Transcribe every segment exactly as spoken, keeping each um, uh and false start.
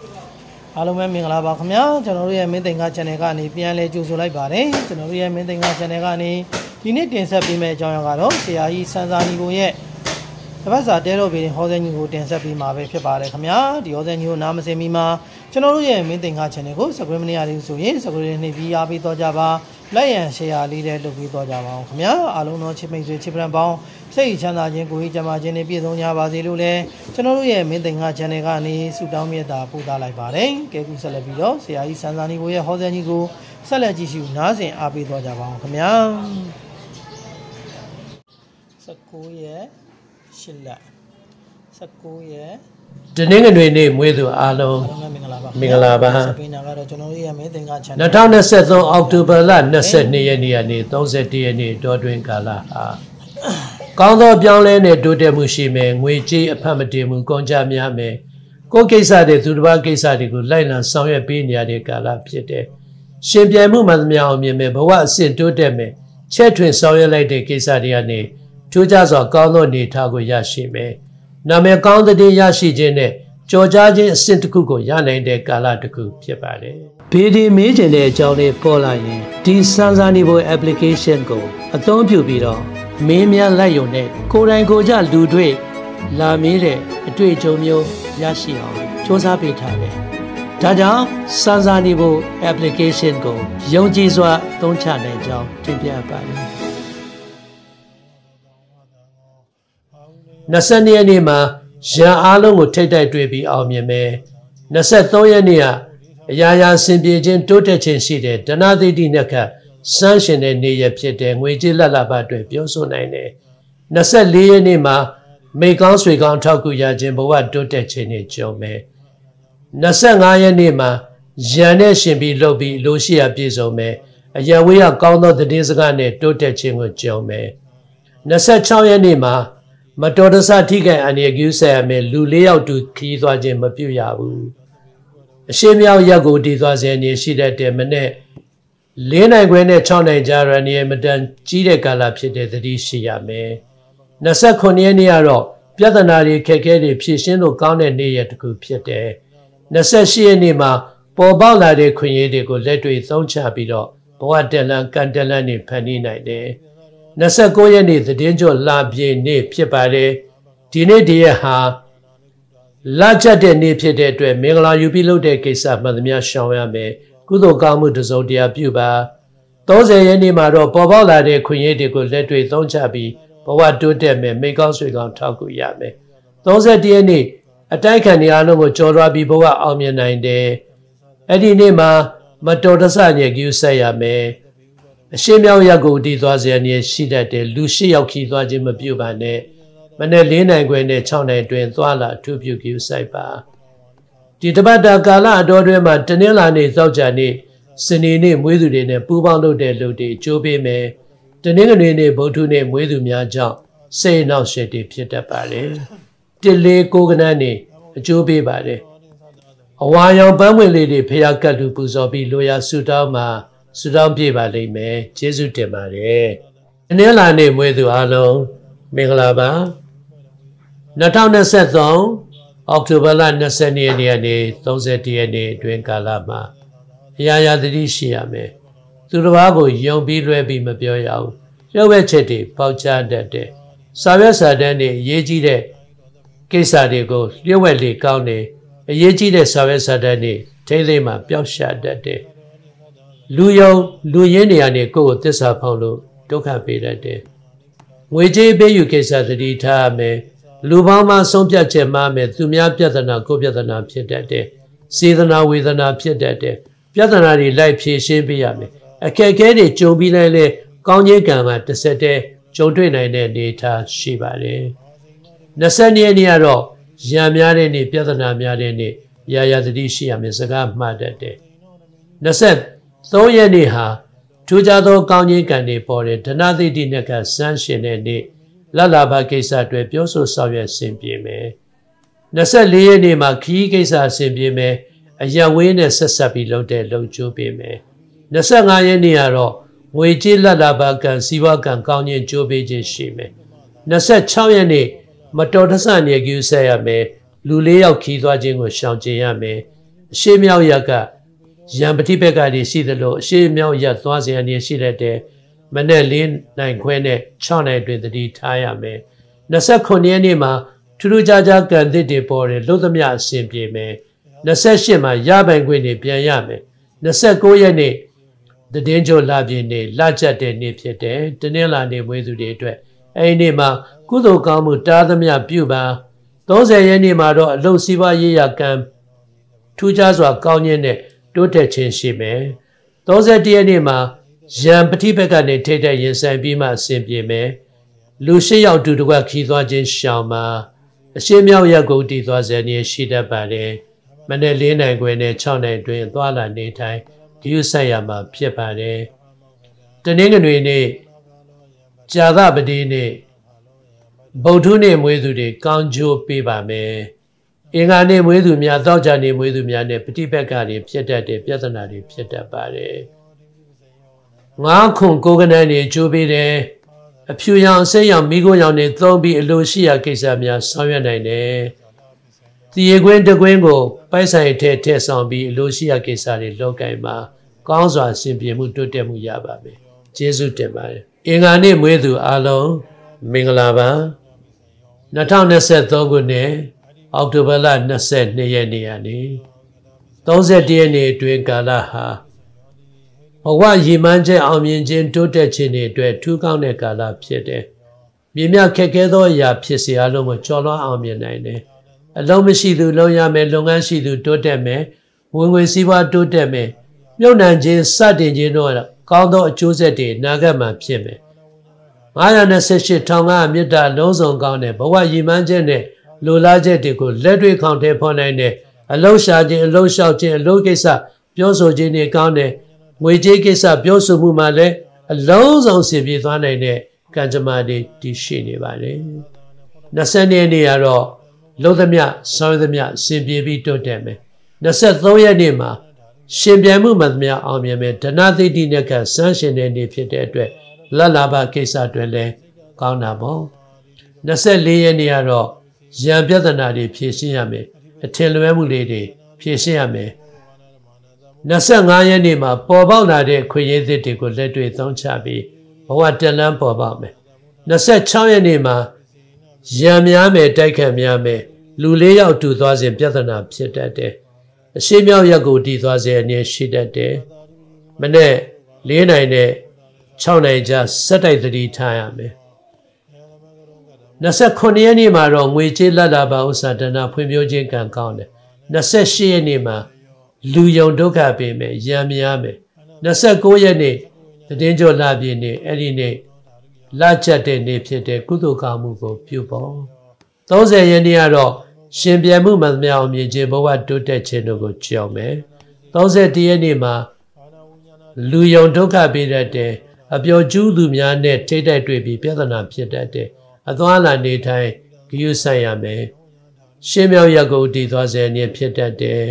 အားလုံးပဲမင်္ဂလာပါခင်ဗျာကျွန်တော်တို့ရဲ့မင်းသိင်္ဂ channel ကနေပြန်လဲကြိုဆိုလိုက်ပါတယ်ကျွန်တော်တို့ရဲ့မင်းသိင်္ဂ channel ကနေဒီနေ့တင်ဆက်ပေးမယ့်အကြောင်းအရာကတော့ဆရာကြီးစံစာနီကိုရဲ့တပတ်စာတဲတော်ပေဟောစဲကြီးကိုတင်ဆက်ပေးမှာပဲဖြစ်ပါတယ်ခင်ဗျာဒီဟောစဲကြီးကိုနားမစင်မီမှာကျွန်တော်တို့ရဲ့မင်းသိင်္ဂ channel ကို subscribe မနေရသေးဘူးဆိုရင် subscribe နှိပ်ပြီးအားပေးတော့ကြပါလိုက်ရန် share လေးလည်းလုပ်ပေးတော့ကြပါအောင်ခင်ဗျာအားလုံးတော့ချစ်မိတ်ဆွေချစ်ပရန်ပေါင်းစိတ်ချမ်းသာခြင်းကိုယ်ကြီးကြမှာခြင်းနဲ့ပြည့်စုံကြပါစေလို့လည်းကျွန်တော်တို့ရဲ့မင်းသိင်္ဂ channel ကနေဆုတောင်းမေတ္တာပို့သလိုက်ပါတယ်ကဲခုဆက်လက်ပြီးတော့ဆရာကြီးစံစာနီကိုရဲ့ဟောစဲကြီးကိုဆက်လက်ကြည့်ရှုနားဆင်အားပေးတော့ကြပါအောင်ခင်ဗျာnineteenရဲ့ရှစ်လက်nineteenရဲ့တနင်္ဂနွေနေ့မွေးသူအားလုံးမင်္ဂလာပါမင်္ဂလာပါဆက်ပေးနာကတော့ကျွန်တော်တို့ရဲ့မင်းသိင်္ဂ channel twenty twenty-threeအောက်တိုဘာလtwenty-twoရက်နေ့ကနေthirty-oneရက်နေ့တောတွင်ကာလဟာကောင်းသောပြောင်းလဲနဲ့တိုးတက်မှုရှိမယ်ငွေကြေးအဖတ်မတည်မှုကုန်ကြများမယ်ကိုယ်ကိစ္စတွေသူတစ်ပါးကိစ္စတွေကိုလိုက်လံဆောင်ရွက်ပေးနေရတဲ့ကာလဖြစ်တယ်ရှင်ပြိုင်မှုမှန်သမျှအောင်မြင်မယ်ဘဝအဆင့်တိုးတက်မယ်ချက်ထွင်ဆောင်ရွက်လိုက်တဲ့ကိစ္စတွေကနေထူးခြားစွာကောင်းသောအနေအထားကိုရရှိမယ်နာမည်ကောင်းတဲ့ရရှိခြင်းနဲ့ကြော်ကြားခြင်းအဆင့်တစ်ခုကိုရနိုင်တဲ့ကာလတစ်ခုဖြစ်ပါတယ်ဘေဒီမေးချင်တဲ့အကြောင်းလေးပေါ်လာရင်ဒီစံစာနီဘို application ကိုအသုံးပြုပြီးတော့မင်းများလိုက်ရုံနဲ့ကိုယ်တိုင်ကိုယ်ကြလူတွေ့လာမေးတဲ့အတွေ့အကြုံမျိုးရရှိအောင်စူးစမ်းပေးထားတယ်။ဒါကြောင့်စံစာနီဘို application ကိုယုံကြည်စွာသုံးချနိုင်ကြောင်းတင်ပြပါတယ်။twentyရက်နေ့မှာရန်အားလုံးကိုထိတ်တိုက်တွေ့ပြီးအောင်မြင်မယ်။twenty-threeရက်နေ့ကအရာရာစင်ပြေခြင်းတိုးတက်ခြင်းရှိတဲ့ဒနာသိတိနဲ့ခတ်စမ်းရှင်တဲ့နေရဖြစ်တဲ့ငွေကြေးလက်လာပါအတွက်ပြောဆိုနိုင်တယ်။twenty-fourရက်နေ့မှာမိကောင်းဆွေကောင်းထောက်ကူရခြင်းဘဝတိုးတက်ခြင်းနဲ့ကြုံမယ်။twenty-fiveရက်နေ့မှာရန်နဲ့ရှင်ပြီးလှုပ်ပြီးလိုရှိရာပြည့်စုံမယ်။အရာဝေးရကောင်းသောသတင်းစကားနဲ့တိုးတက်ခြင်းကိုကြုံမယ်။twenty-sixရက်နေ့မှာမတော်တဆထိခိုက်အနေကူးဆက်ရမယ်လူ၄ယောက်တူခီးသွားခြင်းမပြုရဘူးအရှိမြောက်ရက်ကိုတည်သွားစေနေရှိတဲ့တဲ့မနဲ့၄နိုင်ခွဲနဲ့၆နိုင်ကြားရနေမတန်ကြီးတဲ့ကာလဖြစ်တဲ့သတိရှိရမယ်twenty-nineရက်နေ့ကတော့ပြဿနာတွေခက်ခဲတွေဖြေရှင်းလို့ကောင်းတဲ့နေ့ရက်တစ်ခုဖြစ်တယ်twenty-eightရက်နေ့မှာပေါ်ပေါက်လာတဲ့ခွင့်ရည်တွေကိုလက်တွေ့သုံးချပြီးတော့ဘဝတက်လန်းကန်တက်လန်းနေဖန်တီးနိုင်တယ်twenty-nineရက်နေ့သတင်းကြောလာပြေနေ့ဖြစ်ပါတယ်ဒီနေ့တည်းဟာလာချက်တဲ့နေ့ဖြစ်တဲ့အတွက်မင်္ဂလာယူပြီးလုပ်တဲ့ကိစ္စမှန်သမျှရှောင်ရမယ်ကုသိုလ်ကောင်းမှုတစ်စုံတရာပြုပါthirtyရက်နေ့မှာတော့ပေါ်ပေါက်လာတဲ့ခွင့်ရည်တွေကိုလက်တွေ့သုံးချပြီးဘဝတိုးတက်မယ်မိကောင်းဆွေကောင်းထောက်ကူရမယ်thirty-oneရက်နေ့အတိုက်ခံနေအားလုံးကိုကြော်လွှားပြီးဘဝအောင်မြင်နိုင်တယ်အဲ့ဒီနေ့မှာမတော်တဆညက်ကျူးဆက်ရမယ်အရှိမြောက်ရက်ကိုတည်သွားစေရရှိတတ်တယ်လူရှိယောက်ခီးသွားခြင်းမပြုပါနဲ့မနေ့၄နိုင်ခွဲနဲ့၆နိုင်တွင်သွားလာအထူးပြုကျူးဆိုင်ပါဒီတပတ်တာကာလအတော်တွင်မှာတနင်္လာနေ့သောကြာနေ့စနေနေ့မွေးသူတွေနဲ့ပူးပေါင်းလုပ်တဲ့လူတွေကြိုးပေးမယ်တနင်္ဂနွေနေ့ဗုဒ္ဓနေ့မွေးသူများကြောင့်စိတ်နှောက်ယှက်တွေဖြစ်တတ်ပါတယ်တလေးကိုကနန်းနေအကျိုးပေးပါတယ်အဝါရောင်ပန်းဝင်လေးတွေဖျားကတ်လူပူဇော်ပြီးလိုရာဆုတောင်းမှာဆုတောင်းပြပါလိမ့်မယ်ကျေးဇူးတင်ပါတယ်တနင်္လာနေ့မွေးသူအားလုံးမင်္ဂလာပါtwenty twenty-threeအောက်တိုဘာလtwentyရက်နေ့ကနေthirtyရက်နေ့အတွင်းကာလမှာအရာရာသတိရှိရမယ်သူတစ်ပါးကိုယုံပြီးလွဲပြီးမပြောရဘူးလျှောက်ဝဲချက်တွေပေါက်ချတတ်တယ်စာရွက်စာတမ်းတွေအရေးကြီးတဲ့ကိစ္စတွေကိုလျှို့ဝှက်လေကောင်းတယ်အရေးကြီးတဲ့စာရွက်စာတမ်းတွေထိမ့်သိမ်းမှပျောက်ရှာတတ်တယ်လူယုံလူရင်းတွေကနေကိုယ့်ကိုသစ္စာဖောက်လို့ဒုက္ခပေးတတ်တယ်ငွေကြေးပေးယူကိစ္စသတိထားရမယ်လူပေါင်းမှဆုံးဖြတ်ချက်မှမယ်သူများပြဿနာကိုပြဿနာဖြစ်တတ်တယ်စေတနာဝေဒနာဖြစ်တတ်တယ်ပြဿနာတွေလိုက်ဖြေရှင်းပေးရမယ်အခက်အခဲတွေကြုံပြီးတိုင်းလဲကောင်းခြင်းကံမှာတစ်ဆက်တည်းကြုံတွေ့နိုင်တဲ့အနေအထားရှိပါတယ်twentyရက်နေ့ကတော့ရံများတဲ့နေ့ပြဿနာများတဲ့နေ့ရာရာသတိရှိရမယ်စကားမှားတတ်တယ်twenty-threeရက်နေ့ဟာထူးခြားသောကောင်းခြင်းကံတွေပေါ်တယ်ဒနာသိတိနဲ့ကစမ်းရှင်တဲ့နေ့လလဘာကိစ္စတွေပြောဆိုဆောင်ရွက်ဆင်ပြေမယ်twenty-fourရက်နေ့မှာခီးကိစ္စဆင်ပြေမယ်အရဝေးနဲ့ဆက်ဆက်ပြီးလုပ်တဲ့လုံချိုးပေးမယ်twenty-fiveရက်နေ့ကတော့ငွေကြေးလလဘာကံစီးပွားကံကောင်းခြင်းကြိုးပေးခြင်းရှိမယ်twenty-sixရက်နေ့မတော်တဆနေကူးဆက်ရမယ်လူလေးယောက်ခီးသွားခြင်းကိုရှောင်ကျဉ်ရမယ်ရှေးမြောက်ရက်ကရံပတိဘက်ကတွေရှိသလိုအရှေးမြောက်ရက်သွားစရာနေရှိတဲ့မနေ့လေးနိုင်ခွဲနဲ့၆နိုင်အတွင်းတတိထားရမယ်။နှစ်ခုရက်နေ့မှာထူးထူးခြားခြားကံသစ်တွေပေါ်တယ်လို့သမျှအဆင်ပြေမယ်။နှစ်ရှစ်မှာရပိုင်ခွင့်တွေပြန်ရမယ်။နှစ်ကိုရက်နေ့တည်င်းချိုလာပြင်းနေလာကျက်တဲ့နေ့ဖြစ်တယ်။တနင်္လာနေ့မွေးသူတွေအတွက်အဲဒီနေ့မှာကုသိုလ်ကောင်းမှုတားသမျှပြုပါသုံးဆယ်ရက်နေ့မှာတော့အလုစီးပွားရေးရကံထူးခြားစွာကောင်းခြင်းနဲ့တိုးတက်ခြင်းရှိမယ်။သုံးဆယ်တစ်ရက်နေ့မှာရံပတိဘက်ကနေထိတဲ့ရင်ဆိုင်ပြီးမှအစဉ်ပြေမယ်။လူရှိရောက်တူတကွခီးသွားခြင်းရှောင်မှာအရှင်းမြောက်ရက်ကိုတည်သွားစေနေရှိတတ်ပါတယ်။မနေ့လေးနိုင်ခွဲနဲ့၆နိုင်အတွင်းသွားလာနေထိုင်ဂရုစိုက်ရမှာဖြစ်ပါတယ်။တနင်္ဂနွေနေ့ဇာသပတိနေ့ဗုဒ္ဓနေ့မွေးသူတွေကောင်းကျိုးပေးပါမယ်။အင်္ဂါနေ့မွေးသူများသောကြာနေ့မွေးသူများနဲ့ပฏิပတ်ကတွေဖြစ်တတ်တဲ့ပြဿနာတွေဖြစ်တတ်ပါတယ်။ငါးခုကိုကနန်းတွေကျိုးပေးတယ်။အဖြူရောင်စိတ်ရောင်မိခိုးရောင်တွေသုံးပြီးအလိုရှိရာကိစ္စများဆောင်ရွက်နိုင်တယ်။ဒီကွင်းတကွင်းကိုပိုက်ဆိုင်ထဲထည့်ဆောင်ပြီးအလိုရှိရာကိစ္စတွေလုပ်ကိုင်မှာကောင်းစွာဆင်ပြေမှုတိုးတက်မှုရပါမယ်။ကျေးဇူးတင်ပါတယ်။အင်္ဂါနေ့မွေးသူအားလုံးမင်္ဂလာပါ။နှစ်ထောင်နှစ်ဆယ်သုံးခုနှစ်အောက်တိုဘာလနှစ်ဆယ်နှစ်ရက်နေ့ကနေသုံးဆယ်တစ်ရက်နေ့အတွင်းကာလဟာဘဝရည်မှန်းချက်အောင်မြင်ခြင်းတိုးတက်ခြင်းတွေအတွက်ထူးကောင်းတဲ့ကာလဖြစ်တယ်။မြင်မြခက်ခဲသောအရာဖြစ်စေအလုံးကိုကျော်လွှားအောင်မြင်နိုင်တယ်။အလုံးမရှိသူလုံးရမယ်လုပ်ငန်းရှိသူတိုးတက်မယ်ဝင်ငွေစည်းပွားတိုးတက်မယ်မြုပ်နှံခြင်းစတင်ခြင်းတို့ကောင်းသောအကျိုးဆက်တွေနာဂတ်မှာဖြစ်မယ်။ငါးရာနှစ်ဆယ်ရှစ်ထောင်ကမြတ်တာလုံးစုံကောင်းတဲ့ဘဝရည်မှန်းချက်နဲ့လိုလားချက်တွေကိုလက်တွေ့ခေါင်ထဲဖော်နိုင်တဲ့အလုံးရှာခြင်းအလုံးလျှောက်ခြင်းအလုံးကိစ္စပြောဆိုခြင်းတွေကောင်းတဲ့ငွေကြေးကိစ္စပြောဆိုမှုမှာလည်းအလုံးစုံဆင်ပြေသွားနိုင်တဲ့ကံကြမ္မာတွေတည်ရှိနေပါတယ်။နှစ်ဆယ်နှစ်နေ့ကတော့လုံးသမျှဆောင်းသမျှဆင်ပြေပြီးတိုးတက်မယ်။နှစ်ဆယ်သုံးရက်နေ့မှာရှင်ပြန်မှုမှသမျှအောင်မြင်မယ်ဓနသိတိနဲ့ကစမ်းရှင်တဲ့နေ့ဖြစ်တဲ့အတွက်လတ်လာဘကိစ္စတွေလည်းကောင်းတာပေါ့။နှစ်ဆယ်လေးရက်နေ့ကတော့ရံပြဿနာတွေဖြေရှင်းရမယ်အထင်လွဲမှုလေးတွေဖြေရှင်းရမယ်နှစ်ဆယ်ငါးရက်နေ့မှာပေါ်ပေါက်လာတဲ့ခွင့်ရည်သစ်တွေကိုလက်တွေ့သုံးချပြီးဘဝတက်လန်းပေါ်ပေါက်မယ်နှစ်ဆယ်ခြောက်ရက်နေ့မှာရံများမယ်တိုက်ခတ်များမယ်လူလေးယောက်တူသွားစဉ်ပြဿနာဖြစ်တတ်တယ်အရှိမြောက်ရက်ကိုတည်သွားစေအနေရှိတတ်တယ်မနေ့လေးနိုင်နဲ့၆နိုင်ကြားစက်တိုက်သတိထားရမယ်နှစ်ဆယ်ခုနှစ်ရက်နေ့မှာတော့ငွေကြေးလက်လာပါဥစ္စာဒနာဖွံ့ဖြိုးခြင်းကံကောင်းတယ်နှစ်ဆယ်ရှစ်ရက်နေ့မှာလူယုံဒုက္ခပေးမယ်ရံများမယ်နှစ်ဆယ်ကိုးရက်နေ့တည်င်းကျော်လာပြည့်နေ့အဲ့ဒီနေ့လာချက်တဲ့နေ့ဖြစ်တဲ့ကုသိုလ်ကောင်းမှုကိုပြုဖို့သုံးဆယ်ရက်နေ့ကတော့ရှင်ပြန်မှုမှန်သမျှအောင်မြင်ခြင်းဘဝတိုးတက်ခြင်းတို့ကိုကြောက်မယ်သုံးဆယ်တစ်ရက်နေ့မှာလူယုံဒုက္ခပေးတတ်တယ်အပျော်ကျူးသူများနဲ့ထိတ်တိုက်တွေ့ပြီးပြဿနာဖြစ်တတ်တယ်အသွားလာနေထိုင်ဂရုစိုက်ရမယ်ရှင်းမြောက်ရက်ကိုတည်သွားစေနေဖြစ်တတ်တယ်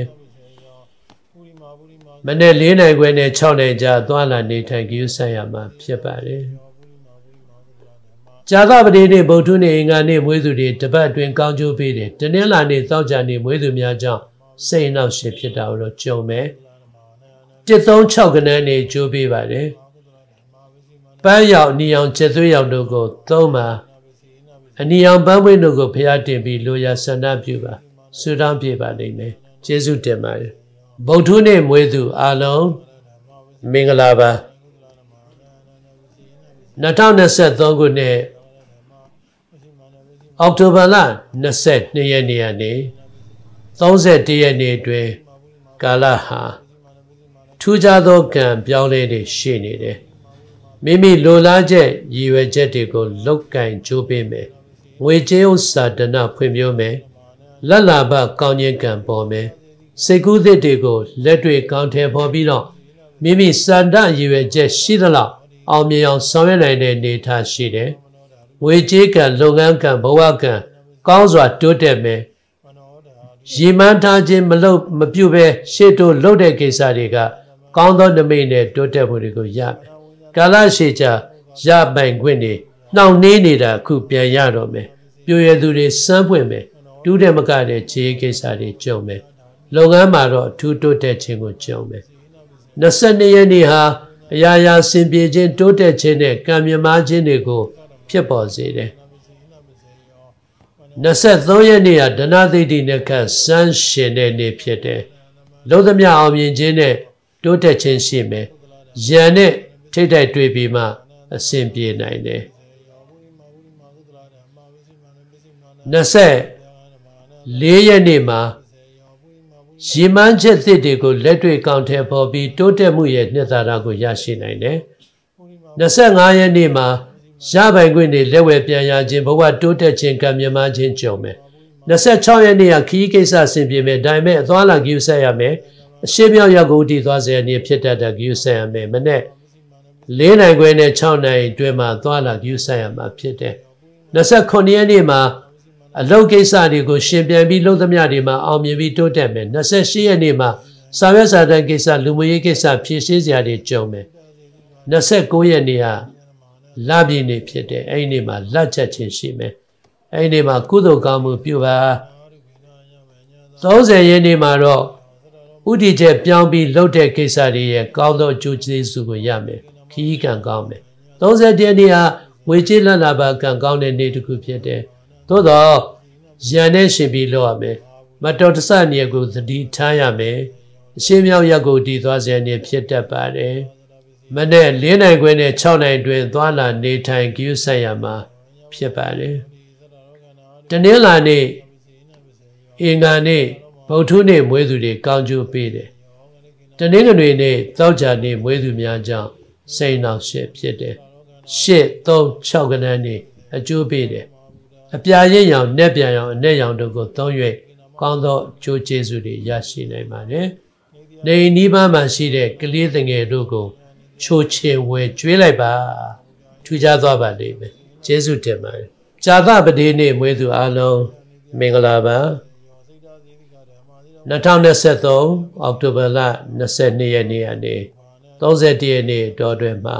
မနေ့လေးနိုင်ခွဲနဲ့၆နိုင်ကြာသွားလာနေထိုင်ဂရုစိုက်ရမှာဖြစ်ပါတယ်ဇာသပတိနေ့ဗုဒ္ဓနေ့အင်္ဂါနေ့မွေးသူတွေတပတ်အတွင်းကောင်းကျိုးပေးတယ်တနင်္လာနေ့သောကြာနေ့မွေးသူများကြောင့်စိတ်နှောက်ရှက်ဖြစ်တာတော့ကြုံမယ်တစ်သုံး၆ကဏ္ဍနေကျိုးပေးပါတယ်ပန်းရောက်အနီအောင်ကျက်သွေးရောက်တို့ကိုသုံးပါအနီအောင်ပန်းပွင့်တို့ကိုဖျားတင်ပြီးလိုရာဆန္ဒပြုပါဆုတောင်းပြပါလိမ့်မယ်ကျေးဇူးတင်ပါတယ်ဗုဒ္ဓနေ့မွေးသူအားလုံးမင်္ဂလာပါနှစ်ထောင်နှစ်ဆယ်သုံးခုနှစ်အောက်တိုဘာလနှစ်ဆယ်နှစ်ရက်နေ့ကနေသုံးဆယ်တစ်ရက်နေ့အတွင်းကာလဟာထူးခြားသောကံပြောင်းလဲတွေရှိနေတယ်မိမိလိုလားချက်ရည်ရွယ်ချက်တွေကိုလောက်ကင်ကြိုးပေးမယ်ငွေကြေးဥစ္စာဒနာဖွံ့ဖြိုးမယ်လက်လာဘကောင်းခြင်းကံပေါ်မယ်စိတ်ကူးသစ်တွေကိုလက်တွေ့ကောင်းထဲပေါ်ပြီးတော့မိမိစန္ဒရည်ရွယ်ချက်ရှိသလောက်အောင်မြင်အောင်ဆောင်ရွက်နိုင်တဲ့အနေအထားရှိတယ်ငွေကြေးကံလုပ်ငန်းကံဘဝကံကောင်းစွာတိုးတက်မယ်ရည်မှန်းထားခြင်းမလုပ်မပြုတ်ပဲရှေ့တိုးလုပ်တဲ့ကိစ္စတွေကကောင်းသောနမိတ်နဲ့တိုးတက်မှုတွေကိုရမယ်ကာလရှည်ကြာရပိုင်ခွင့်တွေနှောင့်နှေးနေတာအခုပြန်ရတော့မယ်ပြိုရသူတွေစမ်းပွင့်မယ်တူးတယ်မကတဲ့ခြေကိစ္စတွေကြုံမယ်လုပ်ငန်းမှာတော့ထူးတိုးတက်ခြင်းကိုကြုံမယ်22ရက်နေ့ဟာအရာရာစင်ပြေခြင်းတိုးတက်ခြင်းနဲ့ကံမြမားခြင်းတွေကိုဖြစ်ပေါ်စေတယ်23ရက်နေ့ဟာဒဏသိတိနဲ့ခန့်စမ်းရှင်တဲ့နေ့ဖြစ်တယ်လုံးသမျှအောင်မြင်ခြင်းနဲ့တိုးတက်ခြင်းရှိမယ်ရန်နဲ့ထိတ်တိုက်တွေ့ပြီးမှအစဉ်ပြေနိုင်တယ်24ရက်နေ့မှာရည်မှန်းချက်သစ်တွေကိုလက်တွေ့ကောင်းထည်ဖော်ပြီးတိုးတက်မှုရဲ့နှစ်သာရကိုရရှိနိုင်တယ်25ရက်နေ့မှာရပိုင်ခွင့်တွေလက်ဝယ်ပြန်ရခြင်းဘဝတိုးတက်ခြင်းကံမြမားခြင်းကြုံမယ်26ရက်နေ့ကခီးကိစ္စဆင်ပြေမယ်ဒါပေမဲ့အသွားလာကြည့်ဆက်ရမယ်အရှိမြောက်ရောက်ကိုတည်သွားစေအနေဖြစ်တတ်တဲ့ကြည့်ဆက်ရမယ်မနေ့၄နိုင်ခွဲနဲ့6နိုင်အတွင်းမှာသွားလာကြည့်ဆက်ရမှာဖြစ်တယ်29ရက်နေ့မှာအလုပ်ကိစ္စတွေကိုရှင်ပြန်ပြီးလုပ်သမျှတွေမှာအောင်မြင်ပြီးတိုးတက်မယ်28ရက်နေ့မှာစာရွက်စာတမ်းကိစ္စလူမှုရေးကိစ္စဖြည့်ရှင်းစရာတွေကြုံမယ်29ရက်နေ့ကလပြည့်နေ့ဖြစ်တယ်အဲ့ဒီနေ့မှာလက်ချက်ချင်းရှိမယ်အဲ့ဒီနေ့မှာကုသိုလ်ကောင်းမှုပြုပါ30ရက်နေ့မှာတော့ဥဒိချက်ပြောင်းပြီးလှုပ်တဲ့ကိစ္စတွေရဲ့ကောင်းသောအကျိုးကျေးဇူးကိုရမယ်ခီးကံကောင်းမယ်30ရက်နေ့ဟာငွေကြေးလက်လာပါကံကောင်းတဲ့နေ့တစ်ခုဖြစ်တယ်သို့တော့ရန်နဲ့ရှင်ပြီးလုပ်ရမယ်မတော်တဆနေရာကိုသတိထားရမယ်အရှင်းမြောက်ရက်ကိုတည်သွားစေနေဖြစ်တတ်ပါတယ်မနေ့၄နိုင်ခွဲနဲ့6နိုင်တွင်သွားလာနေထိုင်ကြည့်ဆက်ရမှာဖြစ်ပါတယ်တနင်္လာနေ့အင်္ဂါနေ့ဗုဒ္ဓနေ့မွေးသူတွေကောင်းကျိုးပေးတယ်တနင်္ဂနွေနေ့သောကြာနေ့မွေးသူများကြောင့်စိတ်နှောက်ရှက်ဖြစ်တယ်ရှစ် သုံး 6ကဏ္ဍနေ့အကျိုးပေးတယ်အပြာရင့်ရောင်နဲ့ပြန်ရောင်အနဲ့ရောင်တို့ကိုသုံး၍ကောင်းသောအကျိုးကျေးဇူးတွေရရှိနိုင်ပါတယ်နေနီးပါးမှာရှိတဲ့ကလေးသငယ်တို့ကိုချိုချင်ဝဲကျွေးလိုက်ပါထူးခြားသွားပါလိမ့်မယ်ကျေးဇူးတင်ပါတယ်ဇာသပတိနေ့မွေးသူအလုံးမင်္ဂလာပါ၂၀၂၃အောက်တိုဘာလ၂၂ရက်နေ့ကနေ၃၁ရက်နေ့တော်တွင်မှာ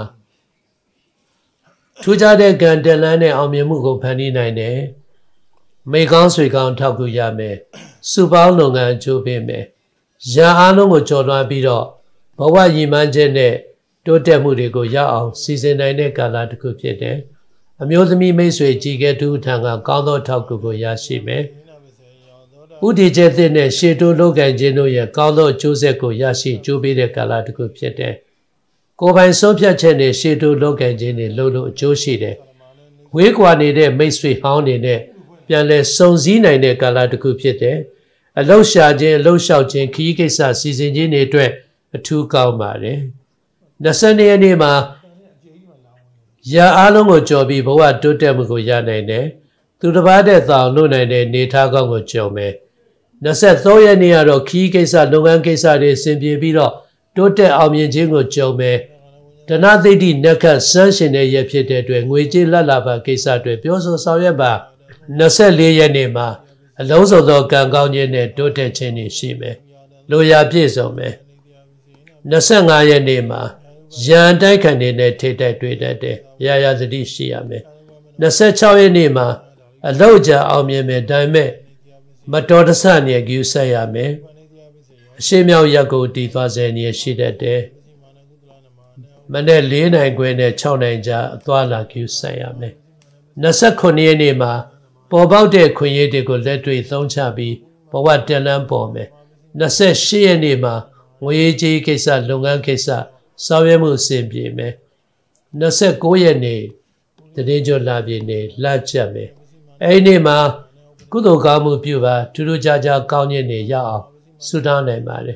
ထူးခြားတဲ့ကံတလန်းနဲ့အောင်မြင်မှုကိုဖန်တီးနိုင်တယ်မိကောင်းဆွေကောင်းထောက်ကူရမယ်စုပေါင်းလုပ်ငန်းအကျိုးပေးမယ်ရန်အားလုံးကိုကြော်လွှားပြီးတော့ဘဝရည်မှန်းချက်နဲ့တိုးတက်မှုတွေကိုရအောင်စီစဉ်နိုင်တဲ့ကာလတစ်ခုဖြစ်တယ်အမျိုးသမီးမိတ်ဆွေကြည်ကဲတူထံကကောင်းသောထောက်ကူကိုရရှိမယ်ဥတီကျက်တဲ့နဲ့ရှေ့တိုးလုပ်ကံခြင်းတို့ရဲ့ကောင်းသောအကျိုးဆက်ကိုရရှိကျိုးပေးတဲ့ကာလတစ်ခုဖြစ်တယ်ကိုယ်ပိုင်ဆုံးဖြတ်ချက်နဲ့ရှေ့တိုးလုပ်ကံခြင်းတွေလုပ်လို့အကျိုးရှိတယ်ဝေးကွာနေတဲ့မိတ်ဆွေဟောင်းတွေနဲ့ပြန်လဲစုံစည်းနိုင်တဲ့ကာလတစ်ခုဖြစ်တယ်အလှရှာခြင်းအလှလျှောက်ခြင်းခရီးကိစ္စစီစဉ်ခြင်းတွေအတွက်အထူးကောင်းပါတယ်22ရက်နေ့မှာရအားလုံးကိုကြော်ပြီးဘဝတိုးတက်မှုကိုရနိုင်တယ်သူတစ်ပါးတဲ့တောင်လို့နိုင်တဲ့နေထားကောင်းကိုကြုံမယ်23ရက်နေ့ကတော့ခရီးကိစ္စလုပ်ငန်းကိစ္စတွေဆင်ပြေပြီးတော့တိုးတက်အောင်မြင်ခြင်းကိုကြုံမယ်ဒဏသိတိနက္ခစမ်းရှင်တဲ့ရက်ဖြစ်တဲ့အတွက်ငွေကြေးလက်လာပါကိစ္စတွေပြောဆိုဆောင်ရွက်ပါ24ရက်နေ့မှာအလုံးစုံသောကံကောင်းခြင်းနဲ့တိုးတက်ခြင်းတွေရှိမယ်လိုရာပြည့်စုံမယ်25ရက်နေ့မှာရန်တိုက်ခံနေတဲ့ထိတ်တိုက်တွေ့တတ်တယ်ရာရာသတိရှိရမယ်26ရက်နေ့မှာအလောက်ကြအောင်မြင်မယ်ဒါပေမဲ့မတော်တဆနေကြည့်ဆက်ရမယ်အရှိမြောက်ရက်ကိုတည်သွားစေနေရှိတတ်တယ်မနေ့၄နိုင်ခွဲနဲ့6နိုင်ကြားအသွားလာကြည့်ဆက်ရမယ်29ရက်နေ့မှာပေါ်ပေါက်တဲ့ခွင့်ရည်တွေကိုလက်တွေ့သုံးချပြီးဘဝတန်လန်းပေါ်မယ်28ရက်နေ့မှာငွေကြေးကိစ္စလုပ်ငန်းကိစ္စဆောင်ရွက်မှုအဆင်ပြေမယ်29ရက်နေ့တတိယလပြည့်နေ့လကျက်မယ်အဲ့ဒီနေ့မှာကုသိုလ်ကောင်းမှုပြုပါထူးထူးခြားခြားကောင်းခြင်းတွေရအောင်ဆုတောင်းနိုင်ပါတယ်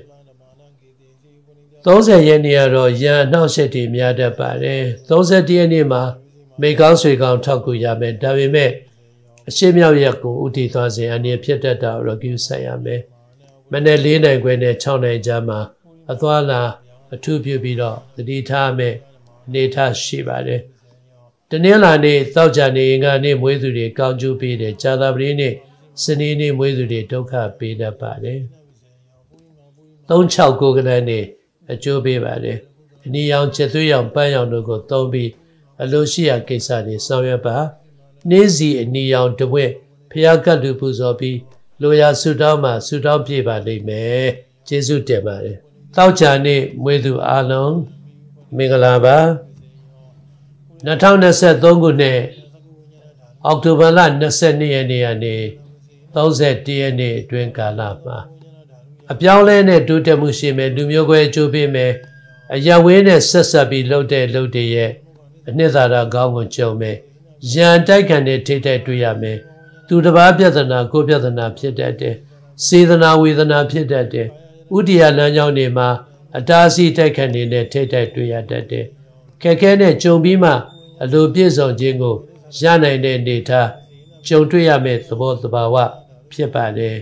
30ရက်နေ့ကတော့ရန်နှောက်ယှက်တွေများတတ်ပါတယ်31ရက်နေ့မှာမိကောင်းဆွေကောင်းထောက်ကူရမယ်ဒါပေမဲ့အရှိမြောက်ရက်ကိုဥတည်သွားစေအနေဖြစ်တတ်တာတော့ကြည့်ဆက်ရမယ်မနေ့၄နိုင်ခွဲနဲ့6နိုင်ကြားမှာအသွားလာအထူးပြုပြီးတော့သတိထားမယ်နေထားရှိပါတယ်တနင်္လာနေ့သောကြာနေ့အင်္ဂါနေ့မွေးသူတွေကောင်းကျိုးပေးတယ်ဇာတာပတိနေ့စနေနေ့မွေးသူတွေဒုက္ခပေးတတ်ပါတယ်၃ ၆ ၉ကဏ္ဍနေ့အကျိုးပေးပါတယ်အနီရောင်ချက်သွေးရောင်ပန်းရောင်တို့ကိုသုံးပြီးအလိုရှိရာကိစ္စတွေဆောင်ရွက်ပါနေ့စီအနီရောင်တဝက်ဖျားကတ်လူပူဇော်ပြီးလိုရာဆုတောင်းမှာဆုတောင်းပြပါလိမ့်မယ်ကျေးဇူးတင်ပါတယ်တောက်ချာနေ့မွေးသူအားလုံးမင်္ဂလာပါနှစ်ထောင်နှစ်ဆယ်သုံးခုနှစ်အောက်တိုဘာလ၂၂ရက်နေ့ကနေ၃၁ရက်နေ့အတွင်းကာလမှာအပြောင်းလဲနဲ့တိုးတက်မှုရှိမယ်လူမျိုးကွဲအကျိုးပေးမယ်အရဝေးနဲ့ဆက်ဆက်ပြီးလှုပ်တဲ့လှုပ်တဲ့ရဲ့အနှစ်သာရကောင်းကိုကြုံမယ်ရန်တိုက်ခံတဲ့ထိတိုက်တွေ့ရမယ်သူတစ်ပါးပြဿနာကိုပြဿနာဖြစ်တတ်တယ်စေတနာဝေဒနာဖြစ်တတ်တယ်ဥဒိယလမ်းကြောင်းတွေမှာအတားအဆီးတိုက်ခံနေတဲ့ထိတိုက်တွေ့ရတတ်တယ်ခက်ခဲနဲ့ကြုံပြီးမှအလိုပြည့်စုံခြင်းကိုရနိုင်တဲ့အနေထားကြုံတွေ့ရမယ့်သဘောတဘာဝဖြစ်ပါတယ်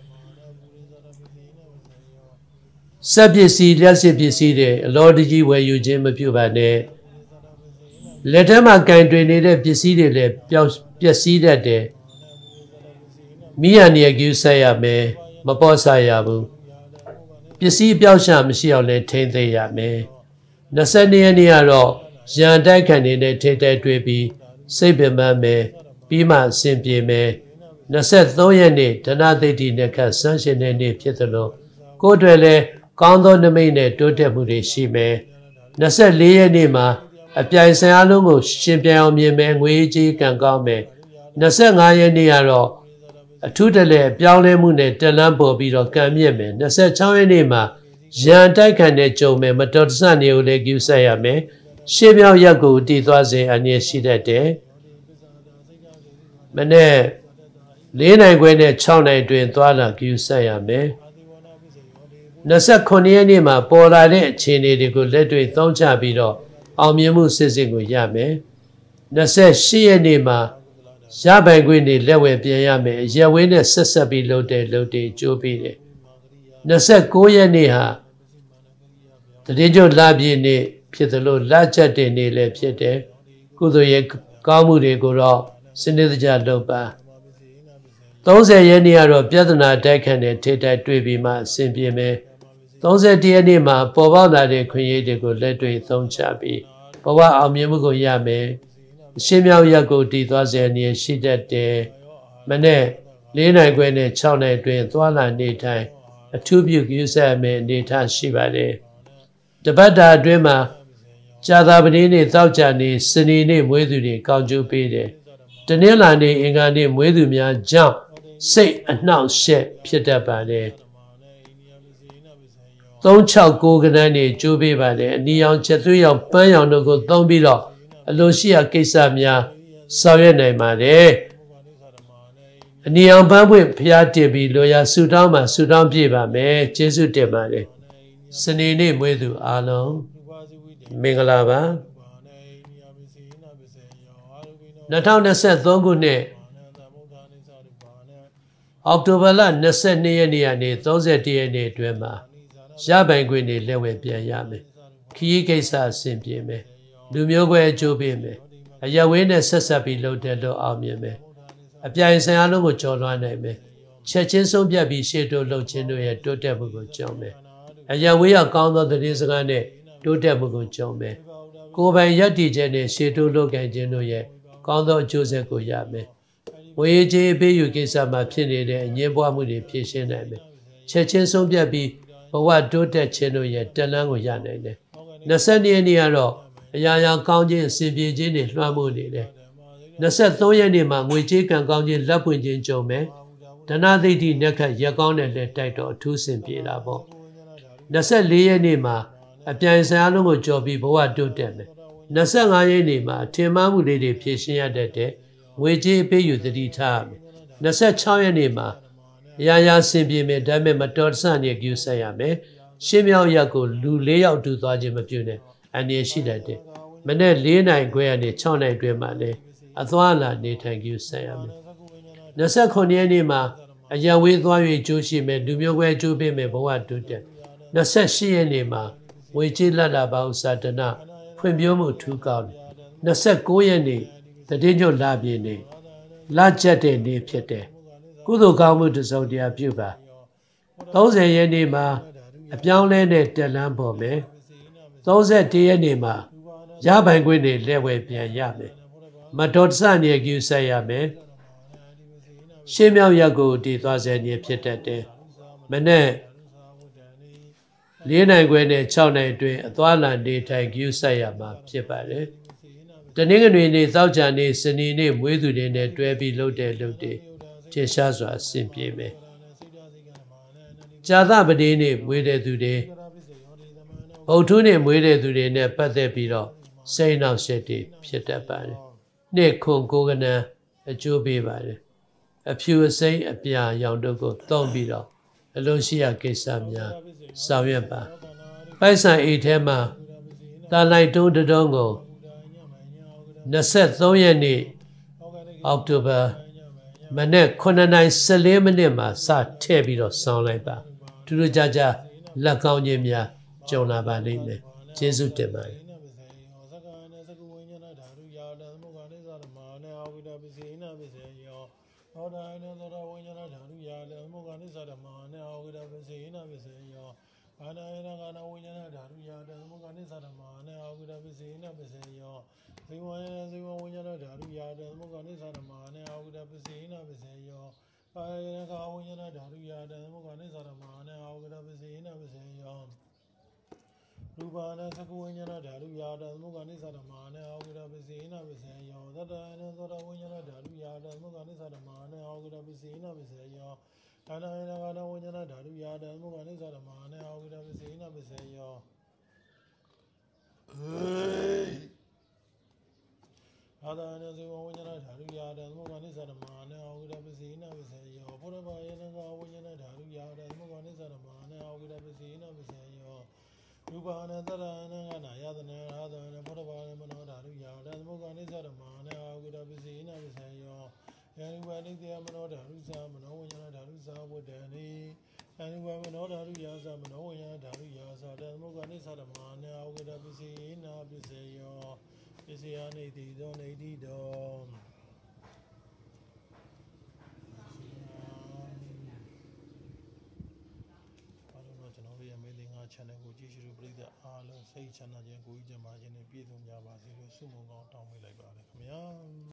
စက်ပစ္စည်းလက်စစ်ပစ္စည်းတွေအလောတကြီးဝယ်ယူခြင်းမပြုပါနဲ့လက်ထဲမှာကင်တွင်နေတဲ့ပစ္စည်းတွေလည်းပျောက်ပျက်စီးတတ်တယ်မိရနေကူးဆက်ရမယ်မပေါ့ဆရဘူးပစ္စည်းပျောက်ရှာမရှိအောင်လည်းထိမ့်သိရမယ်၂၂ရက်နေ့ကတော့ရန်တိုက်ခံနေတဲ့ထိတိုက်တွေ့ပြီးစိတ်ပင်ပန်းမယ်ပြီးမှအဆင်ပြေမယ်၂၃ရက်နေ့ဓနသိတ္တိနဲ့ခတ်ဆန်းရှင်တဲ့နေ့ဖြစ်သလိုကိုယ်တွေလည်းကောင်းသောနမိတ်နဲ့တိုးတက်မှုတွေရှိမယ်၂၄ရက်နေ့မှာအပြိုင်ဆိုင်အားလုံးကိုရှင်ပြန်အောင်မြင်မယ်ငွေကြေးကံကောင်းမယ်၂၅ရက်နေ့ကတော့အထူးတလဲပြောင်းလဲမှုနဲ့တလန်းပေါ်ပြီးတော့ကံမြင့်မယ်၂၆ရက်နေ့မှာရန်တိုက်ခံတဲ့ကြုံမယ်မတော်တဆနေကိုလည်းကူးဆက်ရမယ်ရှေးမြောက်ရက်ကိုတည်သွားစေအနည်းရှိတတ်တယ်မနေ့၄နိုင်ခွဲနဲ့၆နိုင်တွင်သွားလာကူးဆက်ရမယ်၂၉ရက်နေ့မှာပေါ်လာတဲ့အခြေအနေတွေကိုလက်တွေ့သုံးချပြီးတော့အောင်မြင်မှုစစ်စစ်ကိုရမယ်၂၈ရက်နေ့မှာရပိုင်ခွင့်တွေလက်ဝယ်ပြန်ရမယ်အရက်ဝင်းနဲ့ဆက်ဆက်ပြီးလုပ်တဲ့လုပ်တွေကြိုးပြီးတယ်၂၉ရက်နေ့ဟာတတိယလပြည့်နေ့ဖြစ်သလိုလချက်တဲ့နေ့လည်းဖြစ်တယ်ကုသိုလ်ရဲ့ကောင်းမှုတွေကိုတော့စနစ်တကျလုပ်ပါ၃၀ရက်နေ့ကတော့ပြဿနာတိုက်ခတ်တဲ့ထိတိုက်တွေ့ပြီးမှအဆင်ပြေမယ်၃၁ရက်နေ့မှာပေါ်ပေါက်လာတဲ့ခွင့်ရတွေကိုလက်တွေ့သုံးချပြီးဘဝအောင်မြင်မှုကိုရမယ်အရှင်းမြောက်ရက်ကိုတည်သွားစေအနေရှိတတ်တယ်မနေ့၄နိုင်ခွဲနဲ့၆နိုင်တွင်သွားလာနေထိုင်အထူးပြုယူဆမယ်အနေထားရှိပါတယ်တပတ်တာအတွင်းမှာကြာသာပတိနေ့တောက်ကြနေ့စနေနေ့မွေးသူတွေကောင်းကျိုးပေးတယ်တနင်္လာနေ့အင်္ဂါနေ့မွေးသူများကြောင့်စိတ်အနှောင့်အယှက်ဖြစ်တတ်ပါတယ်၃၆၉ကဏ္ဍနေကျိုးပေးပါတယ်အနီရောင်ချက်သွေးရောင်ပန်းရောင်တို့ကိုသုံးပြီးတော့အလိုရှိရာကိစ္စများဆောင်ရွက်နိုင်ပါတယ်အနီရောင်ပန်းပွင့်ဖျားတည်ပြီးလိုရာဆူတောင်းမှဆူတောင်းပြပါမယ်ကျေးဇူးတင်ပါတယ်စနေနေ့မွေးသူအားလုံးမင်္ဂလာပါ၂၀၂၃ခုနှစ်အောက်တိုဘာလ၂၂ရက်နေ့ကနေ၃၁ရက်နေ့အတွင်းမှာရပိုင်ခွင့်တွေလက်ဝယ်ပြန်ရမယ်ခရီးကိစ္စအဆင်ပြေမယ်လူမျိုးကွဲအကျိုးပေးမယ်အရဝင်းနဲ့ဆက်ဆက်ပြီးလှုပ်တဲ့လို့အောင်မြင်မယ်အပြိုင်ဆိုင်အားလုံးကိုကျော်လွှားနိုင်မယ်ချက်ချင်းဆုံးဖြတ်ပြီးရှေ့တိုးလှုပ်ခြင်းတို့ရဲ့တိုးတက်မှုကိုကြုံမယ်အရဝင်းရောက်ကောင်းသောသတင်းစကားနဲ့တိုးတက်မှုကိုကြုံမယ်ကိုယ်ပိုင်ရည်တည်ခြင်းနဲ့ရှေ့တိုးလှုပ်ကန်ခြင်းတို့ရဲ့ကောင်းသောအကျိုးဆက်ကိုရမယ်ငွေကြေးအပေးယူကိစ္စမှာဖြစ်နေတဲ့အငြင်းပွားမှုတွေဖြေရှင်းနိုင်မယ်ချက်ချင်းဆုံးဖြတ်ပြီးဘဝတိုးတက်ခြင်းတို့ရဲ့တလန်းကိုရနိုင်တယ်၂၂ရက်နေ့ကတော့အရာရာကောင်းခြင်းအစဉ်ပြေခြင်းတွေလွှမ်းမိုးနေတယ်၂၃ရက်နေ့မှာငွေကြေးကံကောင်းခြင်းလက်ပွင့်ခြင်းကြုံမယ်ဓနသိတ္တိနဲ့ခက်ရက်ကောင်းတဲ့လက်တိုက်တော့အထူးစင်ပြေတာပေါ့၂၄ရက်နေ့မှာအပြိုင်ဆိုင်အားလုံးကိုကြော်ပြီးဘဝတိုးတက်မယ်၂၅ရက်နေ့မှာထင်မှားမှုလေးတွေဖြေရှင်းရတတ်တဲ့ငွေကြေးအပေးယူသတိထားရမယ်၂၆ရက်နေ့မှာအရာရာစင်ပြေမယ်ဒါပေမဲ့မတော်တဆနေကူးဆက်ရမယ်ရှင်းမြောက်ရက်ကိုလူ၄ယောက်တူသွားခြင်းမပြုနဲ့အန္တရာယ်ရှိတတ်တယ်မနေ့၄နိုင်ခွဲကနေ၆နိုင်တွင်မှလည်းအသွားလာနေထိုင်ကူးဆက်ရမယ်၂၉ရက်နေ့မှာအရဝေးသွား၍ကျိုးရှိမယ်လူမျိုးကွဲကျိုးပေးမယ်ဘဝတိုးတက်၂၈ရက်နေ့မှာဝေကြေးလက်လာပါဥစာတနာဖွံ့ဖြိုးမှုထူးကောင်းတယ်၂၉ရက်နေ့တတိယလပြည့်နေ့လချက်တဲ့နေ့ဖြစ်တယ်ကုသိုလ်ကောင်းမှုတစုံတရာပြုပါ၃၀ရက်နေ့မှာအပြောင်းလဲနဲ့တက်လန်းပေါ်မယ်၃၁ရက်နေ့မှာရပိုင်ခွင့်တွေလက်ဝယ်ပြန်ရမယ်မတော်တဆနေကူးဆက်ရမယ်ရှေးမြောက်ရက်ကိုတည်သွားစေနေဖြစ်တတ်တယ်မနေ့လေးနိုင်ခွဲနဲ့၆နိုင်အတွင်းအသွားလန်နေထိုင် queue ဆက်ရမှာဖြစ်ပါတယ်တနင်္ဂနွေနေ့သောကြာနေ့စနေနေ့မွေးသူတွေနဲ့တွဲပြီးလှုပ်တဲ့လှုပ်တွေထင်ရှားစွာအဆင်ပြေမယ်ဇာသပတိနေ့မွေးတဲ့သူတွေဗုဒ္ဓနေ့မွေးတဲ့သူတွေနဲ့ပတ်သက်ပြီးတော့စိတ်နှောက်ယှက်တွေဖြစ်တတ်ပါတယ်နှစ်ခွန်ကိုကနံအကျိုးပေးပါတယ်အဖြူအစိမ်းအပြာရောင်တို့ကိုသုံးပြီးတော့အလုံးရှိရကိစ္စများဆောင်ရွက်ပါပိုက်ဆံအိတ်ထဲမှာတာလိုက်တုံးတုံးကို23ရက်နေ့အောက်တိုဘာမနေ့9နိုင်14မိနစ်မှာစထည့်ပြီးတော့ဆောင်းလိုက်ပါထူးထူးခြားခြားလက်ကောင်းခြင်းများကြုံလာပါလိမ့်မယ်ကျေးဇူးတင်ပါတယ်သောတာယနသောတာဝိညာဏဓာတုယာလေမောဂနိသဓမ္မာနေအာဝိဒပစေနပစေယောအာနာယနကာနဝိညာဏဓာတုယာလေမောဂနိသဓမ္မာနေအာဝိဒပစေနပစေယောဇေဝယနဇေဝဝိညာဏဓာတုယာလေမောဂနိသဓမ္မာနေအာဝိဒပစေနပစေယောကာယနကာဝိညာဏဓာတုယာလေမောဂနိသဓမ္မာနေအာဝိဒပစေနပစေယောရူပနာသကုဝိညာဏဓာတုယာတသမုဂ္ဂနိသဓမ္မာနေအာဝိဒပစေနပစေယောသတ္တယနသောတဝိညာဏဓာတုယာတသမုဂ္ဂနိသဓမ္မာနေအာဝိဒပစေနပစေယောဒါနယနကာနဝိညာဏဓာတုယာတသမုဂ္ဂနိသဓမ္မာနေအာဝိဒပစေနပစေယောအာဒါနဇေဝဝိညာဏဓာတုယာတသမုဂ္ဂနိသဓမ္မာနေအာဝိဒပစေနပစေယောဘုရဘာယနကာဝိညာဏဓာတုယာတသမုဂ္ဂနိသဓမ္မာနေအာဝိဒပစေနပစေယောရူပနာတရဏငနာယသနေရာသနေဘုရဘာမနောဓာတုယာတသမုဂ္ဂနိသဓမ္မာနေအာဝိဒပစေနပစေယောယန္တိဝနိတေမနောဓာတုသမနောဝိညာဏဓာတုသဝတ္တနိယန္တိဝမနောဓာတုယာသမနောဝိညာဏဓာတုယာသသမုဂ္ဂနိသဓမ္မာနေအာဝိဒပစေနပစေယောပစ္စယနေတိသောနေတိတောchannel ကိုကြည့်ရှုပရိသတ်အားလုံးစိတ်ချမ်းသာခြင်းကိုယ်ကြီးကျန်းမာခြင်းနဲ့ပြည့်စုံကြပါစေလို့ဆုမွန်ကောင်းတောင်းပေးလိုက်ပါတယ်ခင်ဗျာ